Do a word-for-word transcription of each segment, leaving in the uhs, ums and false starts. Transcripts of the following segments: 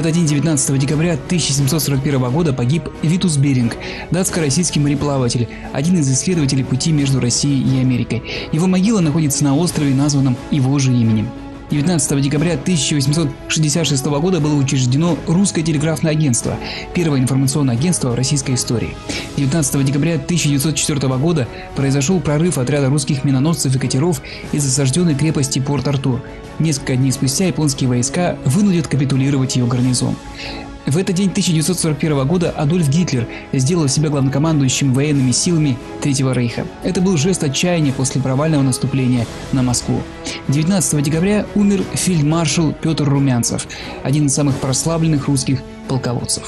этот день, девятнадцатого декабря тысяча семьсот сорок первого года, погиб Витус Беринг, датско-российский мореплаватель, один из исследователей пути между Россией и Америкой. Его могила находится на острове, названном его же именем. девятнадцатого декабря тысяча восемьсот шестьдесят шестого года было учреждено Русское телеграфное агентство, первое информационное агентство в российской истории. девятнадцатого декабря тысяча девятьсот четвёртого года произошел прорыв отряда русских миноносцев и катеров из осажденной крепости Порт-Артур. Несколько дней спустя японские войска вынудят капитулировать ее гарнизон. В этот день тысяча девятьсот сорок первого года Адольф Гитлер сделал себя главнокомандующим военными силами Третьего рейха. Это был жест отчаяния после провального наступления на Москву. девятнадцатого декабря умер фельдмаршал Петр Румянцев, один из самых прославленных русских полководцев.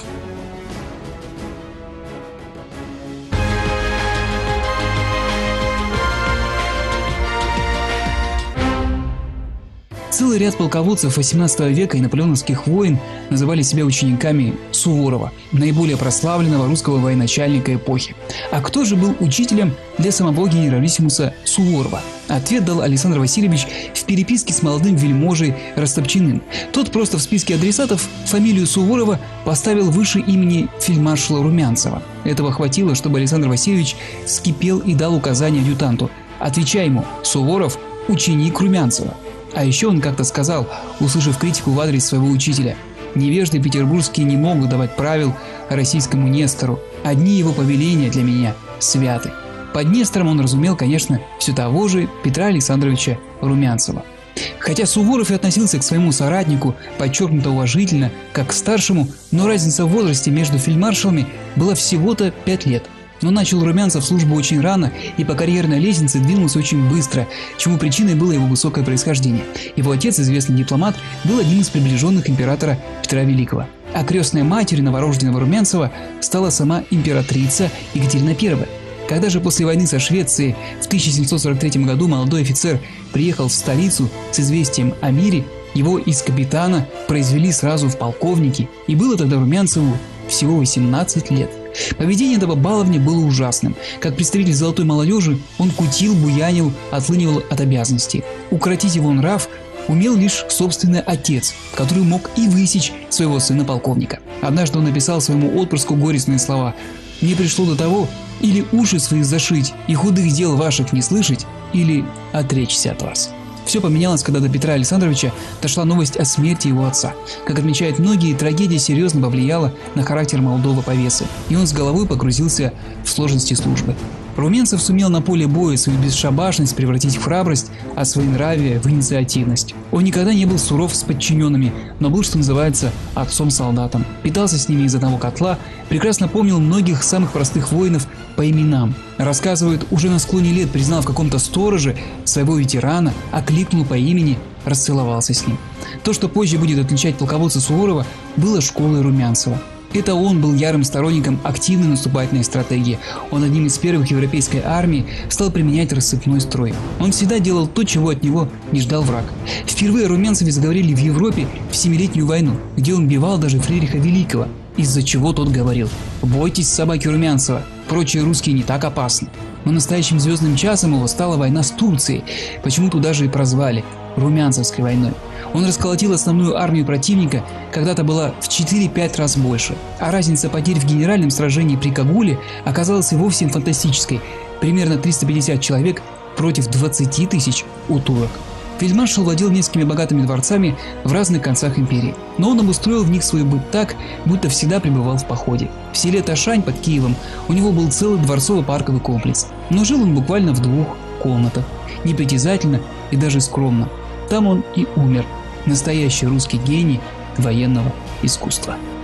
Целый ряд полководцев восемнадцатого века и наполеоновских войн называли себя учениками Суворова, наиболее прославленного русского военачальника эпохи. А кто же был учителем для самого генералиссимуса Суворова? Ответ дал Александр Васильевич в переписке с молодым вельможей Растопчиным. Тот просто в списке адресатов фамилию Суворова поставил выше имени фельдмаршала Румянцева. Этого хватило, чтобы Александр Васильевич вскипел и дал указание адъютанту: отвечай ему, Суворов – ученик Румянцева. А еще он как-то сказал, услышав критику в адрес своего учителя: невежды петербургские не могут давать правил российскому Нестору, одни его повеления для меня святы. Под Нестором он разумел, конечно, все того же Петра Александровича Румянцева. Хотя Суворов и относился к своему соратнику подчеркнуто уважительно, как к старшему, но разница в возрасте между фельдмаршалами была всего-то пять лет. Но начал Румянцев службу очень рано и по карьерной лестнице двинулся очень быстро, чему причиной было его высокое происхождение. Его отец, известный дипломат, был одним из приближенных императора Петра Великого. А крестной матерью новорожденного Румянцева стала сама императрица Екатерина Первая. Когда же после войны со Швецией в тысяча семьсот сорок третьем году молодой офицер приехал в столицу с известием о мире, его из капитана произвели сразу в полковники, и было тогда Румянцеву всего восемнадцать лет. Поведение этого баловня было ужасным. Как представитель золотой молодежи, он кутил, буянил, отлынивал от обязанностей. Укротить его нрав умел лишь собственный отец, который мог и высечь своего сына полковника. Однажды он написал своему отпрыску горестные слова: «Мне пришло до того, или уши свои зашить и худых дел ваших не слышать, или отречься от вас». Все поменялось, когда до Петра Александровича дошла новость о смерти его отца. Как отмечают многие, трагедия серьезно повлияла на характер молодого повесы, и он с головой погрузился в сложности службы. Румянцев сумел на поле боя свою бесшабашность превратить в храбрость, а своенравие в инициативность. Он никогда не был суров с подчиненными, но был, что называется, отцом-солдатом. Питался с ними из одного котла, прекрасно помнил многих самых простых воинов по именам. Рассказывают, уже на склоне лет признал в каком-то стороже своего ветерана, окликнул по имени, расцеловался с ним. То, что позже будет отличать полководца Суворова, было школой Румянцева. Это он был ярым сторонником активной наступательной стратегии. Он одним из первых в европейской армии стал применять рассыпной строй. Он всегда делал то, чего от него не ждал враг. Впервые о Румянцеве заговорили в Европе в Семилетнюю войну, где он бивал даже Фридриха Великого, из-за чего тот говорил: «Бойтесь собаки Румянцева, прочие русские не так опасны». Но настоящим звездным часом его стала война с Турцией, почему-то даже и прозвали Румянцевской войной. Он расколотил основную армию противника, когда-то была в четыре-пять раз больше. А разница потерь в генеральном сражении при Кагуле оказалась и вовсе фантастической. Примерно триста пятьдесят человек против двадцати тысяч у турок. Фельдмаршал владел несколькими богатыми дворцами в разных концах империи, но он обустроил в них свой быт так, будто всегда пребывал в походе. В селе Ташань под Киевом у него был целый дворцово-парковый комплекс, но жил он буквально в двух комнатах, непритязательно и даже скромно. Там он и умер, настоящий русский гений военного искусства.